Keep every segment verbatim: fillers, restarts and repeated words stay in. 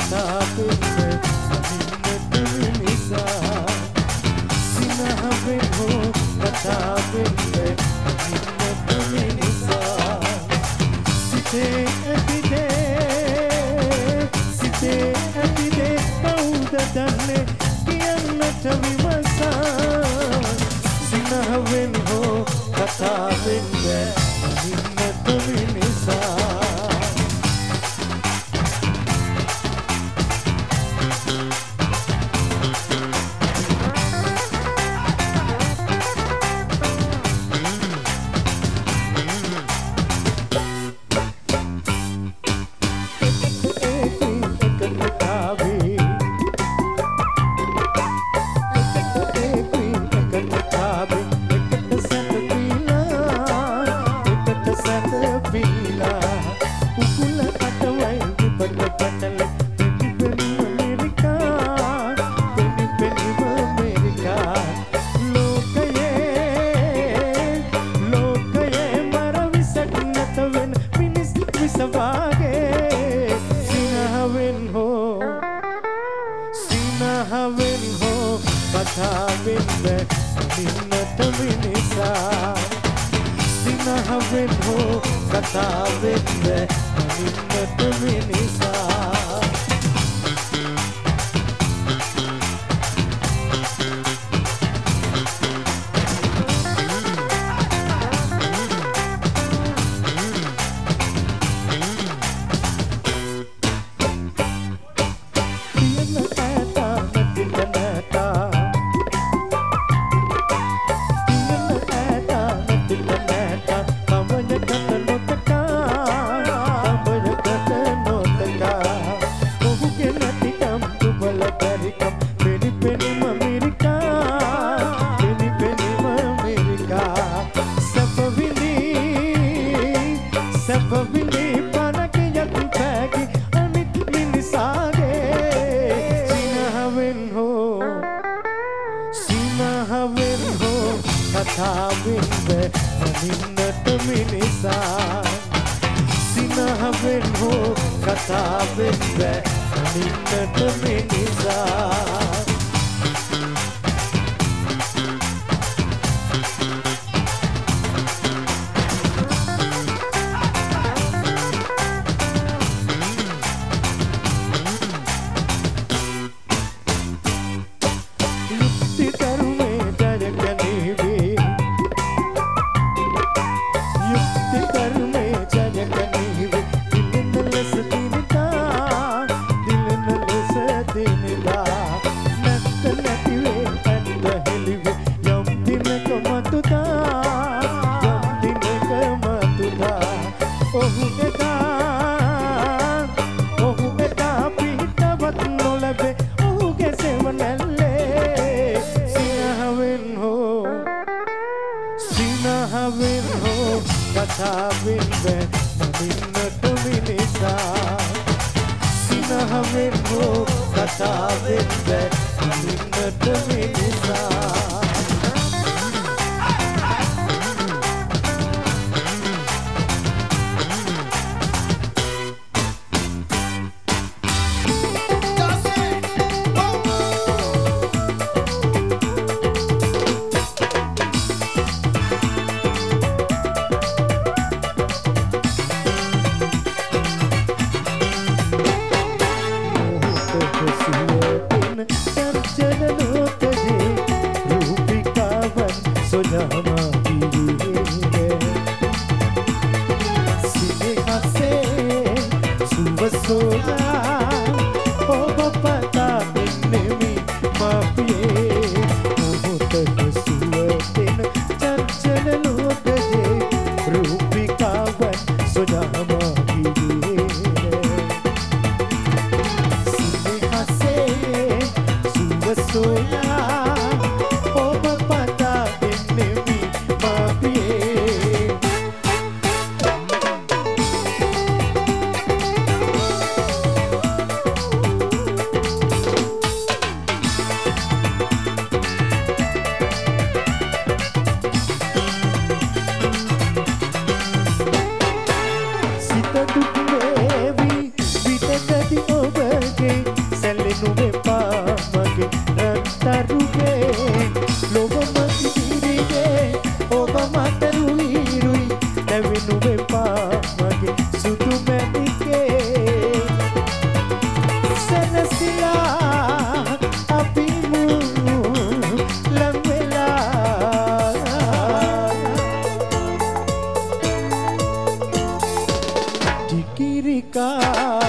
කතාවෙන්න අනින්නට මිනිසා සිනහවෙන් හෝ කතාවෙන්න අනින්නට මිනිසා සිතේ ඇතිදේ සිතේ ඇතිදේ කවුද දන්නේ කියන්නට විමසා සිනහවෙන් හෝ කතාවෙන්න අනින්නට මිනිසා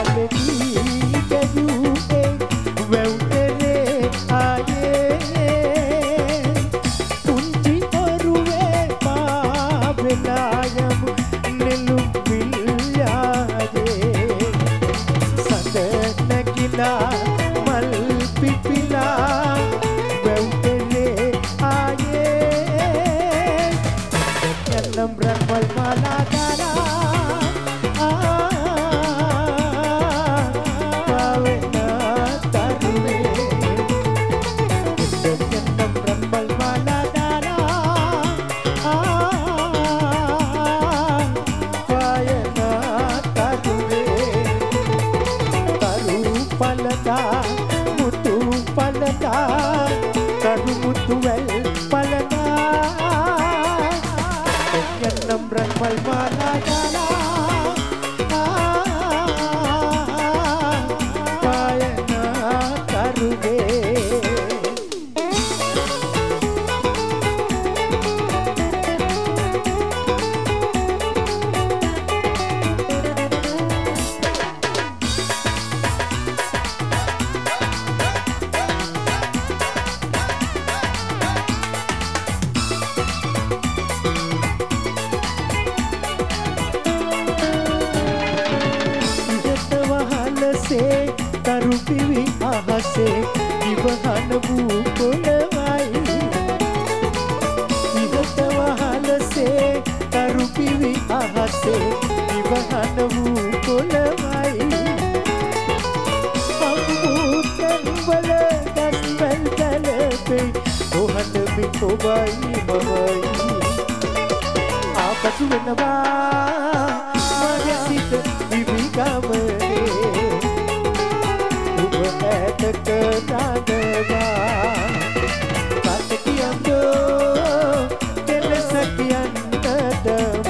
කාලෙදී ගැයුවේ වැව්තරේ ආයේ පුංචි ඔරුවේ පාවෙලා යමු නෙළුම් විල්යායේ සඳ නැගිලා මල් පිපිලා වැව්තරේ ආයේ යන්නම් රන්වල් මාලා දාලා පාවෙනා තරුවේ යන්නම් රන්වල් මාලා දාලා පාවෙනා තරුවේ තරු පලදා මුතු පලදා තරු මුතු වැල් පලදා යන්නම් රන්වල් මාලා දාලා පාවෙනා තරුවේ තරු පිවි අහසේ ඉවහන වූ කොළවයි ඉහත වහලසේ තරු පිවි අහසේ ඉවහන වූ කොළවයි අමුතන්වල දස්වැල් දැලපෙයි ඔහට මි ඔබයි මමයි ආපසු වෙනවා මගේ සිත විවිගමනේ ඇතක දානවා කටකියම්දෝ කෙලස කියන්නටම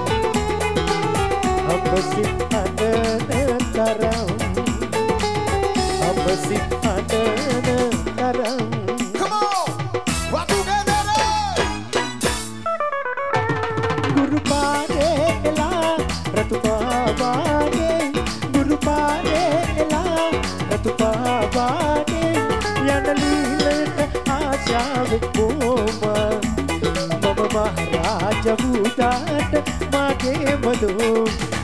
අප සිත් අඬන තරම් අප සිත් අඬන තරම් Come on! What together! ගුරු පාරේ එලා රතු පාවානේ ගුරු පාරේ එලා රතු පාවානේ යන ලීලට ආශාවෙ කොම මම මහරජ වූදාට මගේ මදෝ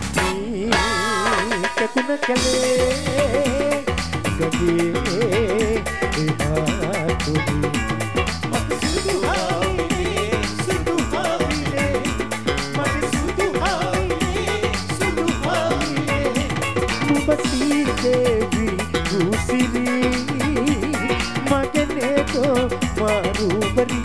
කකුණ කලේ ගගේ එහා තුඩි මට සුදු ආවිනේ සුදු ආවිනේ මට සුදු ආවිනේ සුදු ආවිනේ මුපසී දේවි ගුසිරි මගනේ තෝ මාරුබරි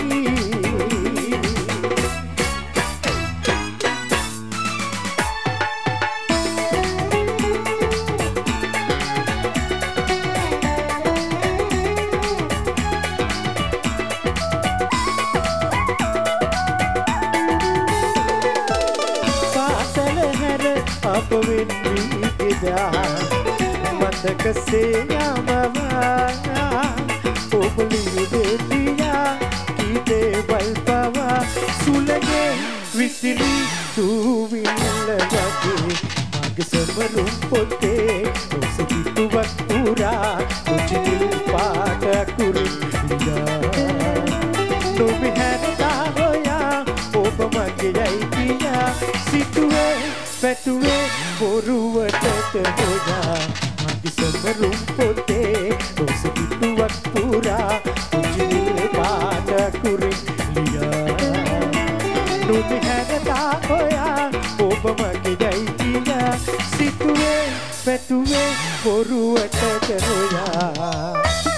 අප වෙන්නේ එදා මතකසේ යමවා ඔබලිය දෙවියා කීදේ වල්පවා සුලගේ විසිරි සූවිල්ල වගේ මගේ සමරුම් පොතේ ඔසපිටුවක් පුරා ඔචිනිල් පාට කුරින් ඉඳා නොබි හැරදා හොයා ඔබ මගේ යයි කියා සිටුවේ පැටුවේ බොරුවටට හොයා මගේ සමරුම් පොතේ ඔසපිටුවක් පුරා ඔචිනිල් පාට කුරින් ලියා නොබි හැරදා හොයා ඔබ මගේ යයි කියා සිටුවේ පැටුවේ බොරුවටට හොයා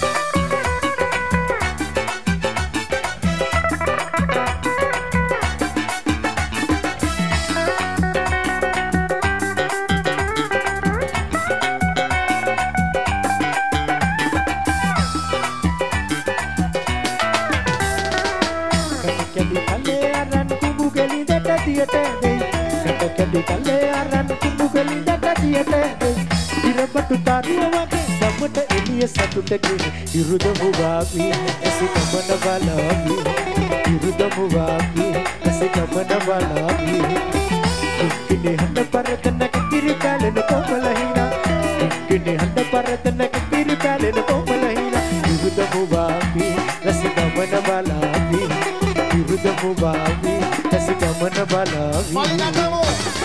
කැඩි කලේ අරන් කුඹු ගලින්ද කඩියට ඉරපටු තාරිය වගේ සම්මට එළිය සතුටකින් ඉරුදමු වාවි එසේ ගමන බලාවි ඉරුදමු වාවි එසේ ගමන බලාවි කුක්කිනේ හඳ පරතන කිරි කාලන කොමල හිනා गिने हंड परतन किरी पैले न कोमल हिना इरुद मुबावी रस गमन बालावी इरुद मुबावी रस गमन बालावी Molina Tamo.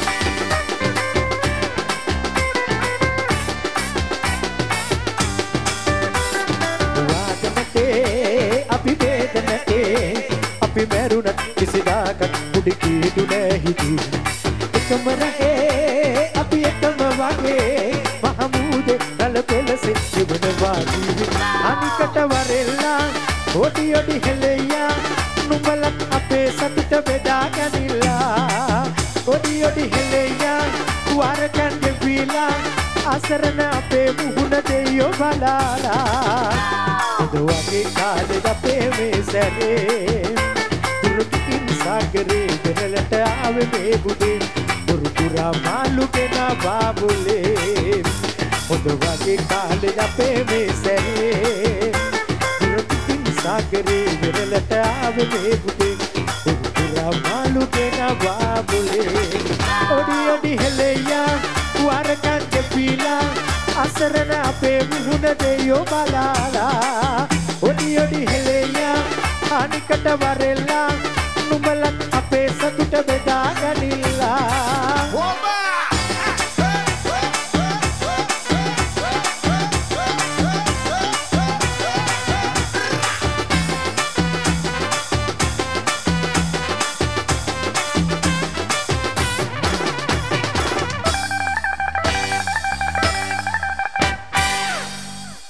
वादनते अभिवेदनते अपि मेरुनत किसिदाकत उडिकीडु नहीं एकम रहे अपि एकम वागे महमूदे कल पेलसे जीवन वागी अनिकट वरेल्ला ओडी ओडी हेलेया नुඹලත් අපේ සතුට බෙදා ගනිලා ඔඩි ඔඩි හෙලෙයා වරකන් දෙවිලා අසරණ අපේ මුහුණ දෙයෝ බලාලා ඔදවගේ කාලේ අපේ මේ සැරේ දුරුකින් සාගරේ පෙරලට ආවේ මේ බුදේ දුරුපුරා මාළු කෙන බාබුලේ ඔදවගේ කාලේ අපේ මේ සැරේ सागरे विरलट आवे में बुते पूरा मालू के ना बाबुले ओडी ओडी हेलेया वारकन के पीला असरना पे मुहुन देयो बालाला ओडी ओडी हेलेया अनिकट वरेला नुඹලත් අපේ සතුට බෙදා ගන්න